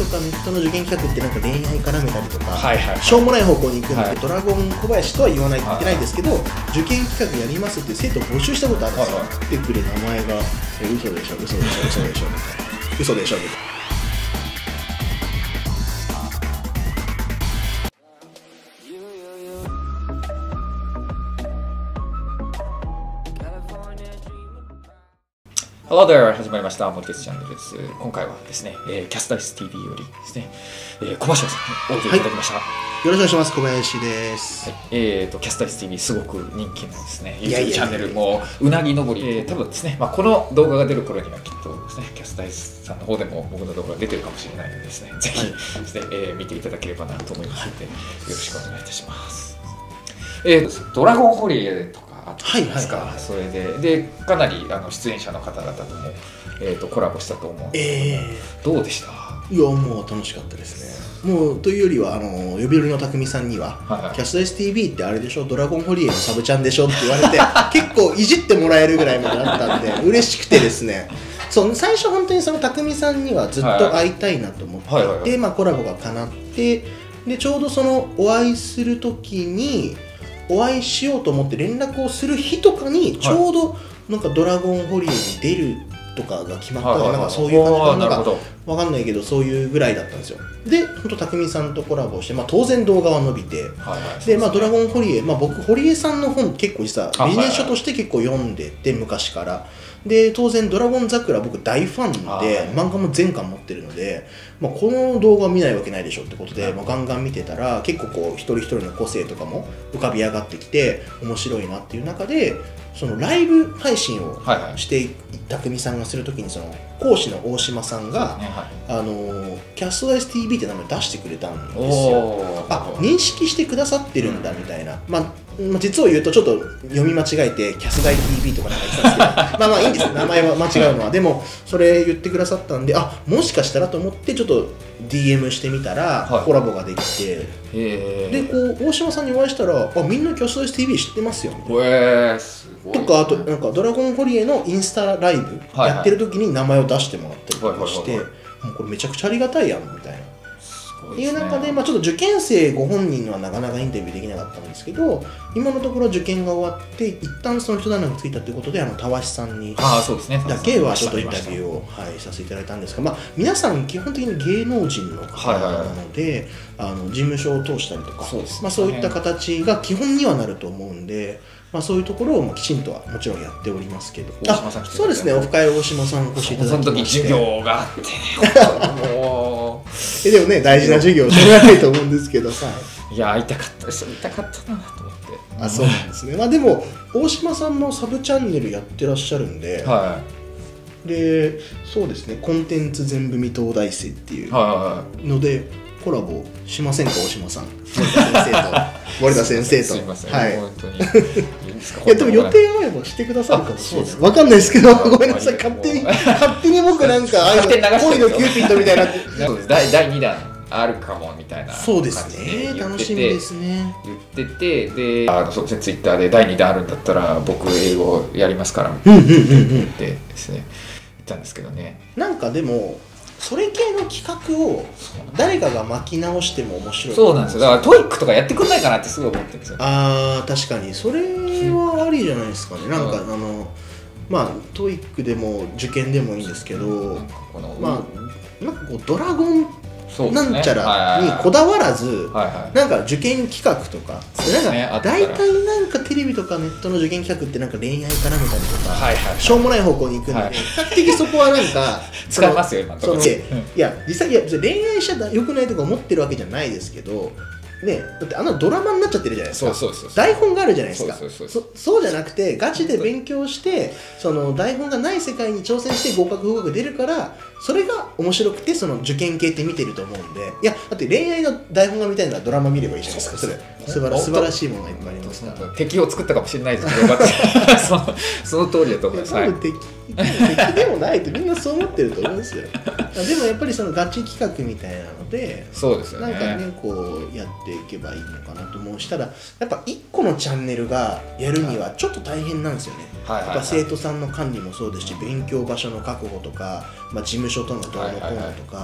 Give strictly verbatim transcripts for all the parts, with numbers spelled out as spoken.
かネットの受験企画ってなんか恋愛絡めたりとか、 はいはいはい、 しょうもない方向に行くんで、はい、ドラゴン小林とは言わないといけないんですけど、はいはい、受験企画やりますって生徒を募集したことあるんですよ。来てくれ名前がえ嘘でしょ嘘でしょ嘘でしょみたいな嘘でしょみたいな。 Hello there! 始まりました。森哲チャンネルです。今回はですね、えー、キャスタイス ティーブイ よりですね、えー、小林さんにおいていただきました、はい。 よろしくお願いします。小林です。 はい、えーと、キャスタイス ティーブイ すごく人気のですね、YouTube チャンネルもうなぎ登り、えー、多分ですね、まあ、この動画が出る頃にはきっとですね、キャスタイスさんの方でも僕の動画が出てるかもしれないのでですね、ぜひですね、はい、えー、見ていただければなと思いますので、よろしくお願いいたします。えー、ドラゴンホリエとかあったんですか、それで、で、かなりあの出演者の方々とも、えー、とコラボしたと思うんですけど、えー、どうでした？ いや、もう楽しかったですね。もうというよりは、あの呼び寄りの匠さんには、はいはい、キャスタイス ティーブイ ってあれでしょ、ドラゴンホリエのサブチャンでしょって言われて結構いじってもらえるぐらいまであったんで嬉しくてですね、そう最初本当にその匠さんにはずっと会いたいなと思っていて、はいはいはい、まあ、コラボが叶って、でちょうどそのお会いする時にお会いしようと思って連絡をする日とかにちょうどなんかドラゴンホリエに出るとかが決まったり、なんかそういう感じなんかわかんないけど、そういうぐらいだったんですよ。で本当匠さんとコラボして、まあ、当然動画は伸びて、はいはい、で、まあ、ドラゴンホリエ、まあ、僕堀江さんの本結構実はビジネス書として結構読んでて、昔から。で当然ドラゴン桜僕大ファンで漫画も全巻持ってるので、まあ、この動画を見ないわけないでしょってことで、まあ、ガンガン見てたら結構こう一人一人の個性とかも浮かび上がってきて面白いなっていう中で、そのライブ配信をしていった匠さんがするときに、その講師の大島さんが、ね、はい、あのキャストダイス ティーブイ って名前出してくれたんですよ。あ、認識してくださってるんだみたいな、うん、まあ実を言うとちょっと読み間違えてキャスダイ ティーブイ とかなんか言ってたんですけどまあまあいいんですよ、名前は間違うのは。でもそれ言ってくださったんで、あ、もしかしたらと思ってちょっと ディーエム してみたら、はい、コラボができて、でこう大島さんにお会いしたら、あ、みんなキャストダイス ティーブイ 知ってますよみたいな、えー、すごいとか、あとなんかドラゴンホリエのインスタライブやってる時に名前を出してもらったりとかして、もうこれめちゃくちゃありがたいやんみたいな。っていう中で、まあ、ちょっと受験生ご本人はなかなかインタビューできなかったんですけど、今のところ受験が終わって一旦その一段落ついたということで、あのたわしさんにだけはちょっとインタビューを、はい、させていただいたんですが、まあ、皆さん基本的に芸能人の方なので、あの事務所を通したりとか、そうですね、まあ、そういった形が基本にはなると思うんで、まあ、そういうところをきちんとはもちろんやっておりますけど、あ、そうですね、オフ会大島さんお越しいただきまして、その時授業があってねもうえでもね、大事な授業をしないと思うんですけどさいや、会いたかったです、会いたかったなと思って。 あ、そうなんですね。まあでも大島さんもサブチャンネルやってらっしゃるんで、はい、でそうですね、コンテンツ全部未東大生っていうのでコラボしませんか、大島さん、森田先生と森田先生と。すいません、はい、本当にいやでも予定合えばしてくださるかもしれない。わかんないですけど、ごめんなさい、勝手に勝手に僕なんか恋のキューピッドみたいになってだいにだんあるかもみたいな感じで言ってて、そうですね、楽しみですね。言ってて、で、あのそうですね、ツイッターでだいにだんあるんだったら僕英語やりますからって言ってですね、言ったんですけどね。なんかでもそれ系の企画を誰かが巻き直しても面白い。そうなんですよ。だからトイックとかやってくんないかなってすごい思ってるんですよ。ああ、確かにそれはありじゃないですかね。なんか、うん、あのまあトイックでも受験でもいいんですけど、まあなんかこうドラゴンなんちゃらにこだわらず、なんか受験企画とか、なんか大体なんかテレビとかネットの受験企画ってなんか恋愛絡めたりとか、しょうもない方向に行くんで、比較的そこはなんか使いますよ今のところ。 いや実際いや恋愛しちゃ良くないとか思ってるわけじゃないですけど。ね、だってあのドラマになっちゃってるじゃないですか。台本があるじゃないですか。そうじゃなくてガチで勉強してその台本がない世界に挑戦して合格不合格出るから、それが面白くてその受験系って見てると思うんで、いやだって恋愛の台本が見たいならドラマ見ればいいじゃないですか。それ素晴ら素晴らしいものがいっぱいありますから。 敵を作ったかもしれないですけどそのその通りだと思います。 敵敵でもないってみんなそう思ってると思うんですよ。でもやっぱりそのガチ企画みたいなので、 そうですよね、 なんかねこうやっていけばいいのかなと思うし、ただやっぱいっこのチャンネルがやるにはちょっと大変なんですよね。やっぱ生徒さんの管理もそうですし、勉強場所の確保とか、まあ、事務所とのどうのこうのとか、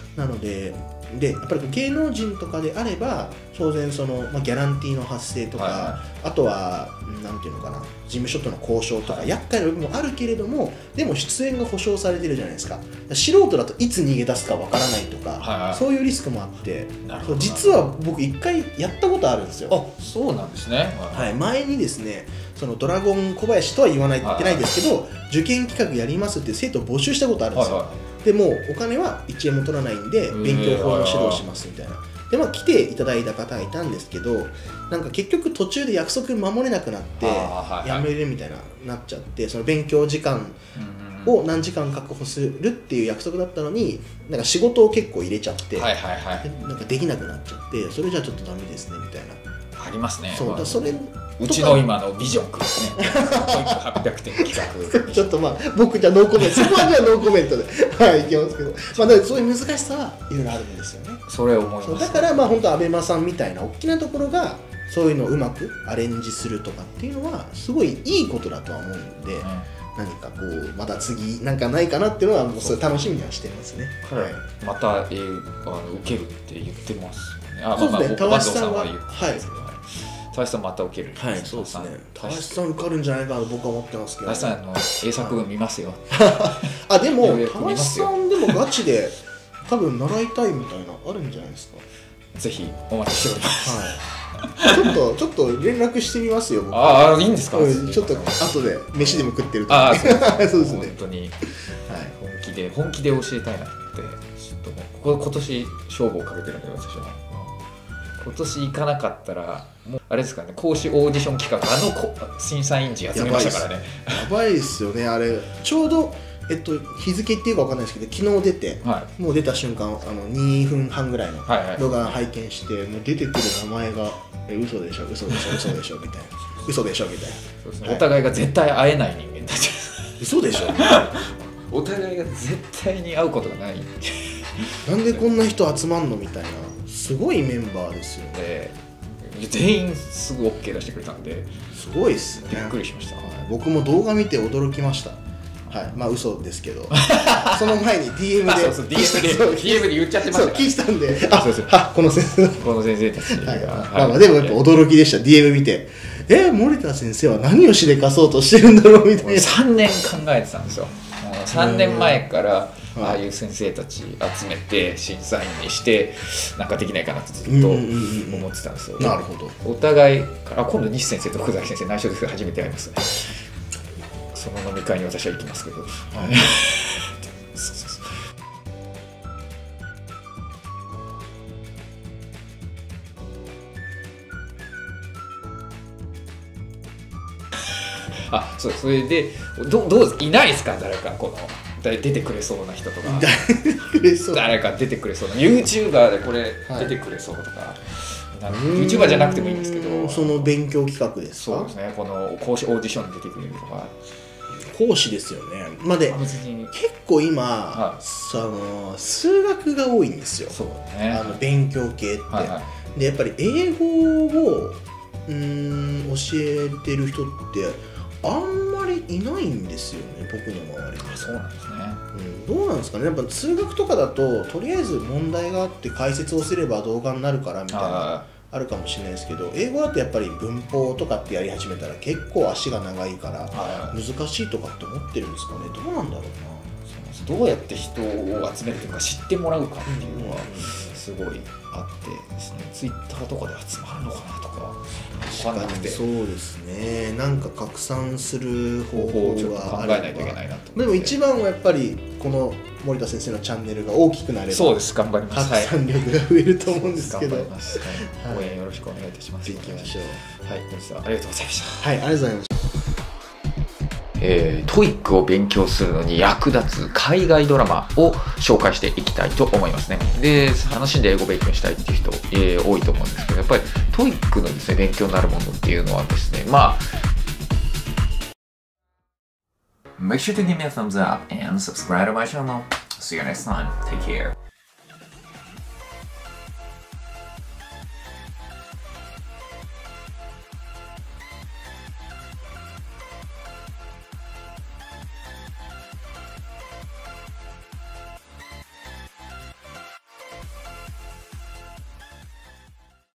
なのででやっぱり芸能人とかであれば当然その、まあ、ギャランティーの発生とか、はいはい、あとはなんていうのかな、事務所との交渉とか、はい、厄介な部分もあるけれども、でも出演が保証されてるじゃないですか。素人だといつ逃げ出すかわからないとか、はいはい、そういうリスクもあって、そう実は僕一回やったことあるんですよ。 あ、そうなんですね。 はい、前にですね、そのドラゴン小林とは言わないといけないですけど、はいはい、受験企画やりますって生徒を募集したことあるんですよ。はいはい、でもお金はいちえんも取らないんで勉強法の指導しますみたいな。でまあ来ていただいた方がいたんですけど、なんか結局途中で約束守れなくなってやめるみたいななっちゃって、その勉強時間を何時間確保するっていう約束だったのに、なんか仕事を結構入れちゃって、なんかできなくなっちゃって、それじゃちょっとダメですねみたいな。 ありますね。 そうだ、それうちの今のビジョンくんですね。はっぴゃくてん企画。 ちょっとまあ僕じゃノーコメント、そこはじゃあノーコメントではいいきますけど、まあだからそういう難しさはいろいろあるんですよね。 それを思います、ね。 だからまあ本当アベマさんみたいな大きなところがそういうのをうまくアレンジするとかっていうのはすごいいいことだとは思うんで、うん、何かこうまた次なんかないかなっていうのはもうそれ楽しみにはしてますね。 はい、また、えー、あの受けるって言ってますよね。あ、 そうですね。田橋さんは言ってますけど、はい。田橋さんまた受ける。 はい、そうですね。田橋さん受かるんじゃないかなと僕は思ってますけど。 田橋さんの英作文見ますよ。 あ、でも田橋さんでもガチで多分習いたいみたいなあるんじゃないですか。 ぜひお待ちしております。 はい。ちょっとちょっと連絡してみますよ。僕ああ、いいんですか。 ちょっと後で飯でも食ってると。 ああ、そうですね。 本当に、はい、本気で本気で教えたいなってちょっともう今年勝負をかけてるんで私は。今年行かなかったらもうあれですかね、講師オーディション企画、あの審査員陣集めましたからね。 やばいですよねあれ。ちょうどえっと日付っていうかわかんないですけど、昨日出て、はい、もう出た瞬間あのにふんはんぐらいの動画拝見して、はいはい、もう出てくる名前がえ嘘でしょ嘘でしょ嘘でしょみたいな嘘でしょみたいな。 そうですね、はい、お互いが絶対会えない人間たち。 嘘でしょ。 お互いが絶対に会うことがない。 なんでこんな人集まんのみたいな。すごいメンバーですよね。 全員すぐ オーケー 出してくれたんで、 すごいっすね。 びっくりしました。 はい、僕も動画見て驚きました。はい、まあ嘘ですけど、その前に ディーエム で、 そうそう ディーエム で ディーエム で言っちゃってました。 聞いたんで、あ、そうそう、あ、この先生、 この先生たちが、はい、 まあまあでもやっぱ驚きでした。 ディーエム 見て、え、森田先生は何をしでかそうとしてるんだろうみたいな。 さんねん考えてたんですよ。さんねんまえからああいう先生たち集めて審査員にしてなんかできないかなってずっと思ってたんですよ。 なるほど。 お互いあ、今度西先生と福崎先生内緒ですけど初めて会いますね。その飲み会に私は行きますけど、はい、そうそうそう。あ、そう、それでどどういないですか、誰かこの出てくれそうな人とか。誰か出てくれそうな YouTuber でこれ出てくれそうとか、はい、YouTuber じゃなくてもいいんですけど、 その勉強企画ですか。 そうですね、この講師オーディションに出てくれるとか。 講師ですよね。まあ、で結構今、はい、その数学が多いんですよ。 そうね、 あの勉強系って、はいはい、でやっぱり英語をうーん教えてる人ってあんまりいないんですよね、僕の周りに。 そうなんですね、 うん、どうなんですかね。やっぱ数学とかだととりあえず問題があって解説をすれば動画になるからみたいなあるかもしれないですけど、英語だとやっぱり文法とかってやり始めたら結構足が長いから難しいとかって思ってるんですかね。どうなんだろうな。どうやって人を集めるというか知ってもらうかっていうのはすごいあってですね、ツイッターとかで集まるのかなとか分かんなくて。 そうですね、なんか拡散する方法があれば考えないといけないなと。でも一番はやっぱりこの森田先生のチャンネルが大きくなれば、 そうです、頑張ります。 拡散力が増えると思うんですけど、 頑張ります、はい、応援よろしくお願いいたします。 いきましょう。 はい、本日はありがとうございました。 はい、ありがとうございました。 えー、トイックを勉強するのに役立つ海外ドラマを紹介していきたいと思いますね。で、楽しんで英語勉強したいっていう人、えー、多いと思うんですけど、やっぱりトイックのですね、勉強になるものっていうのはですね、まあ Make sure to give me a thumbs up and subscribe to my channel. See you next time. Take care.